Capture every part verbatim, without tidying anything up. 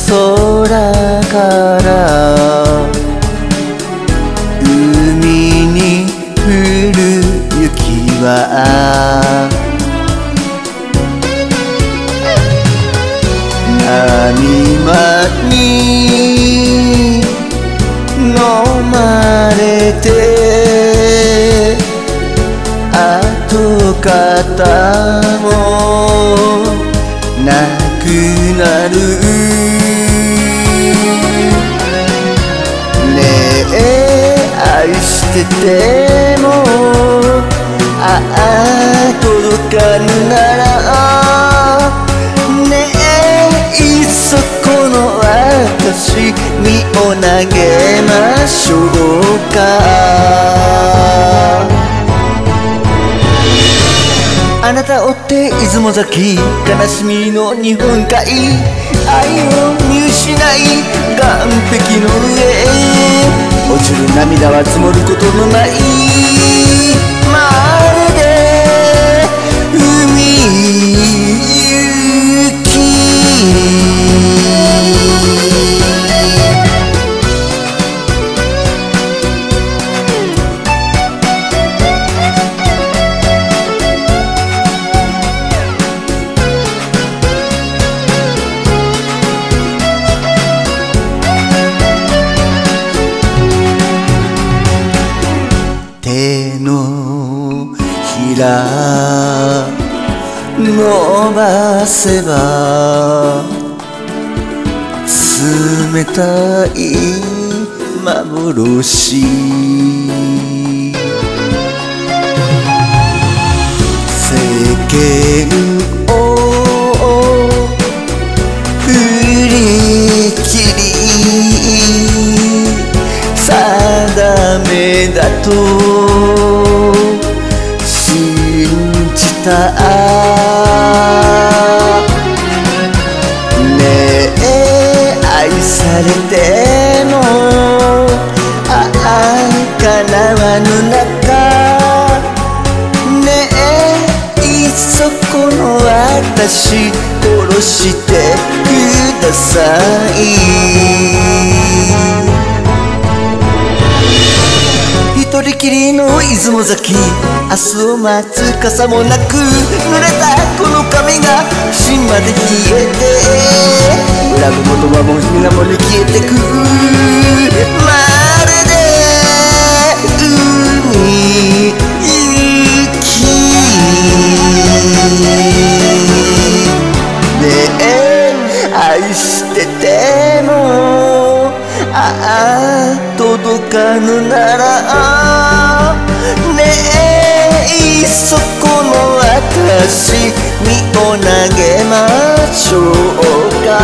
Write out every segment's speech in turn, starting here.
空から海に降る雪は波間に飲まれて跡形もなくなるねえ愛しててもああ届かぬならねえいっそこの私身を投げましょうかあなた追って出雲崎悲しみの日本海愛を見失い岸壁の上落ちる涙は積もることのないまるで海行き手のひら伸ばせば冷たい幻世間を振り切り定めだと信じたねえ愛されてもああ叶わぬ中ねえいっそこの私殺してください一人きりの出雲崎明日を待つ傘もなく濡れたこの髪が芯まで冷えて恨む言葉も皆もに消えてくまるで海行きねえ愛しててもああ届かぬならねえいっそこの私身を投げましょうか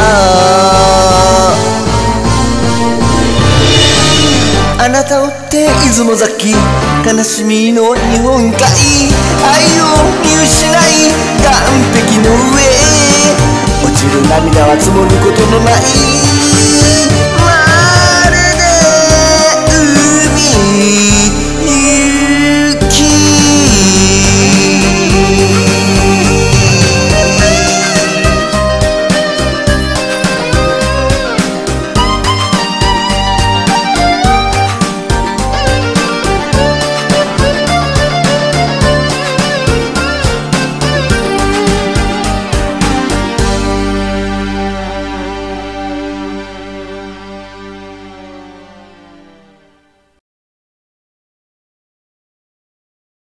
あなたを追って出雲崎悲しみの日本海愛を見失い岸壁の上落ちる涙は積もることのない